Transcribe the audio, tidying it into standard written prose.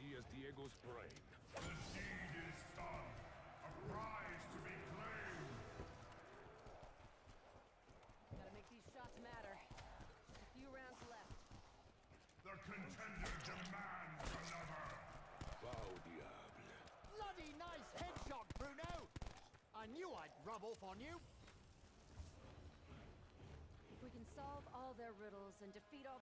easy as Diego's brain. The deed is done. A prize to be claimed. Gotta make these shots matter. Just a few rounds left. The contender demands another. Wow, diable. Bloody nice headshot, Bruno! I knew I'd rub off on you. If we can solve all their riddles and defeat all